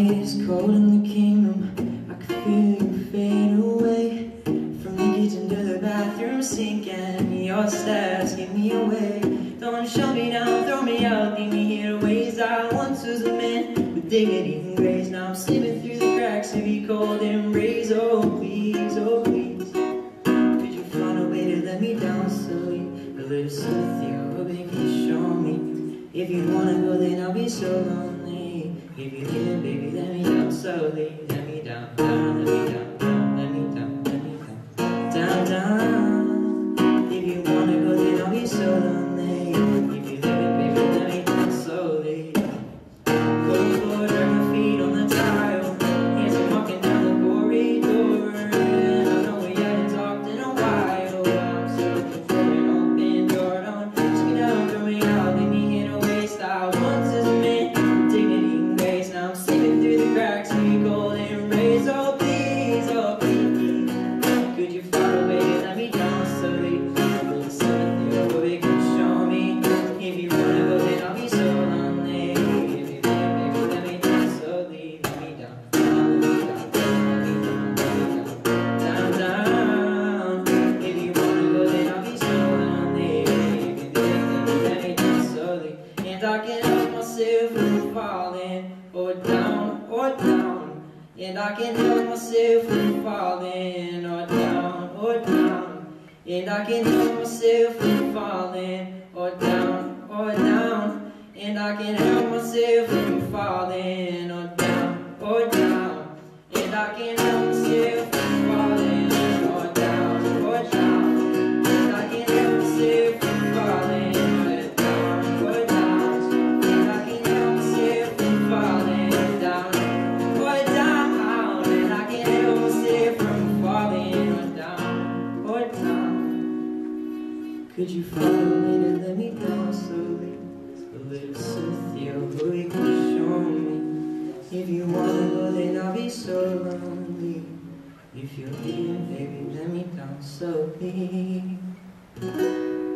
night is cold in the kingdom. I can feel you fade away. From the kitchen to the bathroom sink, and your steps give me away. Don't shut me down, throw me out, leave me here to waste. I once was a man with dignity and grace. Now I'm slipping through the cracks of your cold embrace. Oh please, oh please, could you find a way to let me down slowly? A little sympathy, I hope you can show me. If you wanna go, then I'll be so lonely. If you leave, baby, let me down slowly. Let me down, down, let me down, down, let me down, let me down, down, down. If you wanna go, then I'll be so lonely. If you leave, baby, let me down slowly. Cold floor, drag my feet on the tile. Yes, I'm walking down the corridor, and I know we haven't talked in a while. I'm still looking for an open door. Don't push me down, throw me out, leave me here to waste. I once was a man with dignity and grace. Now I'm slipping through the cracks of your cold embrace. Oh please, could you find a way to let me down slowly? A little something you hope you can show me. If you wanna go, then I'll be so lonely. If you leave, baby, let me down slowly. Let me down, down, let me down, let me down, let me down, down, down. If you wanna go, then I'll be so lonely. If you leave, baby, let me down slowly. And I can't help myself from falling or down, or down. And I can't help myself from falling or down, or down. And I can't help myself from falling or down, or down. And I can't help myself from falling or down, or down. And I can't help myself from falling or down, or down. And I can't help myself from falling or down, or down. And I can't help myself from falling down, or down. And I can't help myself from falling or down, or down. Could you find a way to let me down slowly? A little sympathy, oh, who you can show me. If you wanna go, then I'll be so lonely. If you're leaving, baby, let me down slowly.